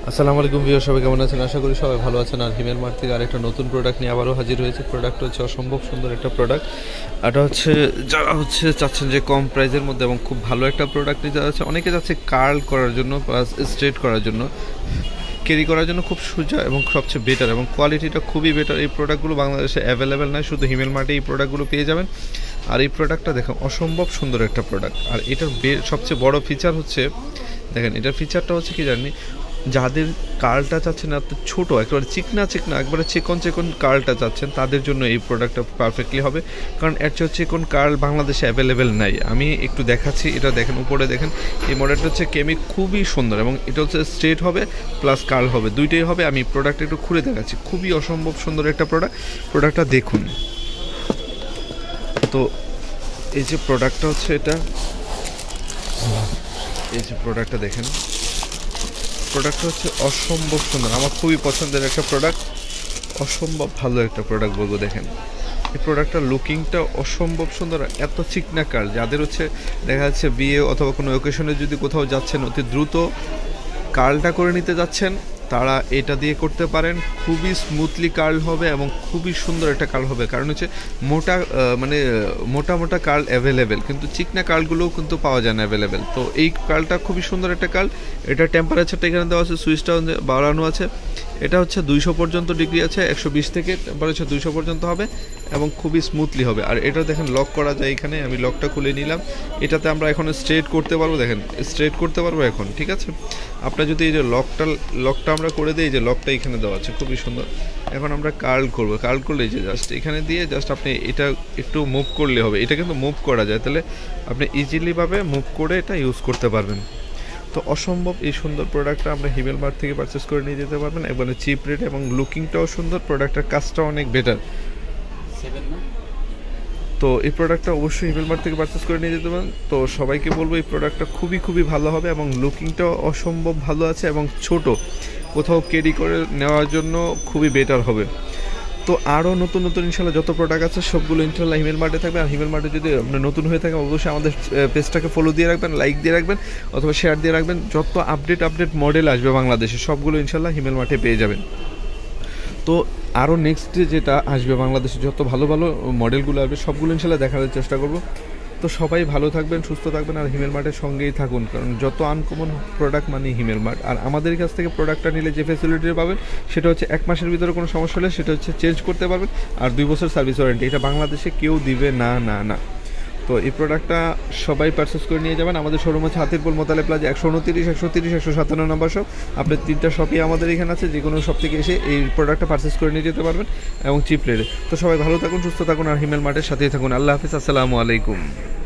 আসসালামু আলাইকুম ভিউয়ার, সবাই কেমন আছেন? আশা করি সবাই ভালো আছেন। আর হিমেল মার্ট থেকে আরেকটা নতুন প্রোডাক্ট নিয়ে আবারও হাজির হয়েছে। প্রোডাক্ট হচ্ছে অসম্ভব সুন্দর একটা প্রোডাক্ট। এটা হচ্ছে যারা চাচ্ছেন যে কম প্রাইসের মধ্যে এবং খুব ভালো একটা প্রোডাক্ট নিতে যাচ্ছে, অনেকে যাচ্ছে কার্ল করার জন্য প্লাস স্ট্রেট করার জন্য, ক্যারি করার জন্য খুব সোজা এবং সবচেয়ে বেটার এবং কোয়ালিটিটা খুবই বেটার। এই প্রোডাক্টগুলো বাংলাদেশে অ্যাভেলেবেল নয়, শুধু হিমেল মার্টে এই প্রোডাক্টগুলো পেয়ে যাবেন। আর এই প্রোডাক্টটা দেখেন অসম্ভব সুন্দর একটা প্রোডাক্ট। আর এটার সবচেয়ে বড় ফিচার হচ্ছে, দেখেন এটার ফিচারটা হচ্ছে কি জানি, যাদের কার্লটা চাচ্ছেন এত ছোটো, একেবারে চিকনা একবারে চিকন কার্লটা চাচ্ছেন, তাদের জন্য এই প্রোডাক্টটা পারফেক্টলি হবে। কারণ এর চেয়ে চিকন কার্ল বাংলাদেশে অ্যাভেলেবেল নাই। আমি একটু দেখাচ্ছি, এটা দেখেন উপরে দেখেন, এই মডেলটা হচ্ছে কেমি, খুবই সুন্দর এবং এটা হচ্ছে স্ট্রেট হবে প্লাস কার্ল হবে, দুইটাই হবে। আমি প্রোডাক্টটা একটু খুলে দেখাচ্ছি, খুবই অসম্ভব সুন্দর একটা প্রোডাক্টটা দেখুন। তো এই যে প্রোডাক্টটা হচ্ছে এটা, এই যে প্রোডাক্টটা দেখেন, প্রোডাক্টটা হচ্ছে অসম্ভব সুন্দর, আমার খুবই পছন্দের একটা প্রোডাক্ট, অসম্ভব ভালো একটা প্রোডাক্ট বলবো। দেখেন এই প্রোডাক্টটার লুকিংটা অসম্ভব সুন্দর। এত চিকনা কার্ল, যাদের হচ্ছে দেখা যাচ্ছে বিয়ে অথবা কোনো অকেশনে যদি কোথাও যাচ্ছেন, অতি দ্রুত কার্লটা করে নিতে যাচ্ছেন, তারা এটা দিয়ে করতে পারেন। খুবই স্মুথলি কার্ল হবে এবং খুবই সুন্দর একটা কার্ল হবে। কারণ হচ্ছে মোটা কার্ল অ্যাভেলেবেল, কিন্তু চিকনা কার্লগুলোও কিন্তু পাওয়া যায় না অ্যাভেলেবেল। তো এই কার্লটা খুবই সুন্দর একটা কার্ল। এটা টেম্পারেচারটা এখানে দেওয়া আছে, সুইচটা বাড়ানো আছে। এটা হচ্ছে 200 পর্যন্ত ডিগ্রি আছে, 120 থেকে টেম্পারেচার 200 পর্যন্ত হবে এবং খুবই স্মুথলি হবে। আর এটা দেখেন লক করা যায়, এখানে আমি লকটা খুলে নিলাম। এটাতে আমরা এখন স্ট্রেট করতে পারবো, দেখেন স্ট্রেট করতে পারবো এখন, ঠিক আছে। আপনার যদি এই যে লকটা আমরা করে দিই, যে লকটা এখানে দেওয়া আছে খুবই সুন্দর। এখন আমরা কার্ল করলে এই যে জাস্ট এখানে দিয়ে জাস্ট আপনি এটা একটু মুভ করলে হবে। এটা কিন্তু মুভ করা যায়, তাহলে আপনি ইজিলিভাবে মুভ করে এটা ইউজ করতে পারবেন। তো অসম্ভব এই সুন্দর প্রোডাক্টটা আমরা হিমেল মার্ট থেকে পারচেস করে নিয়ে যেতে পারবেন একবারে চিপ রেট, এবং লুকিংটাও সুন্দর, প্রোডাক্টের কাজটাও অনেক বেটার। তো এই প্রোডাক্টটা অবশ্যই হিমেল মার্ট থেকে পারচেস করে নিয়ে যেতে পারেন। তো সবাইকে বলবো এই প্রোডাক্টটা খুবই ভালো হবে এবং লুকিংটাও অসম্ভব ভালো আছে এবং ছোট, কোথাও ক্যারি করে নেওয়ার জন্য খুবই বেটার হবে। তো আরও নতুন ইনশাল্লাহ যত প্রোডাক্ট আছে সবগুলো ইনশাল্লাহ হিমেল মার্টে থাকবে। আর হিমেল মার্টে যদি আপনি নতুন হয়ে থাকেন, অবশ্যই আমাদের পেজটাকে ফলো দিয়ে রাখবেন, লাইক দিয়ে রাখবেন অথবা শেয়ার দিয়ে রাখবেন। যত আপডেট মডেল আসবে বাংলাদেশে, সবগুলো ইনশাল্লাহ হিমেল মার্টে পেয়ে যাবেন। তো আরও নেক্সট যেটা আসবে বাংলাদেশে, যত ভালো মডেলগুলো আসবে সবগুলো ইনশাল্লাহ দেখানোর চেষ্টা করব। তো সবাই ভালো থাকবেন, সুস্থ থাকবেন, আর হিমেল মার্টের সঙ্গেই থাকুন, কারণ যত আনকমন প্রোডাক্ট মানে হিমেল মার্ট। আর আমাদের কাছ থেকে প্রোডাক্টটা নিলে যে ফ্যাসিলিটি পাবেন সেটা হচ্ছে 1 মাসের ভিতরে কোনো সমস্যা হলে সেটা হচ্ছে চেঞ্জ করতে পারবেন, আর 2 বছর সার্ভিস ওয়ারেন্টি। এটা বাংলাদেশে কেউ দিবে না। তো এই প্রোডাক্টটা সবাই পারচেস করে নিয়ে যাবেন। আমাদের শোরুম হচ্ছে হাতিরপুল, মোতালিব প্লাজা, 129, 130, 157 নম্বর শপ। আপনার 3টা শপই আমাদের এখানে আছে, যে কোনো শপ থেকে এসে এই প্রোডাক্টটা পারচেস করে নিয়ে যেতে পারবেন এবং চিপ রেটে। তো সবাই ভালো থাকুন, সুস্থ থাকুন, আর হিমেল মার্টের সাথেই থাকুন। আল্লাহ হাফিজ, আসসালামু আলাইকুম।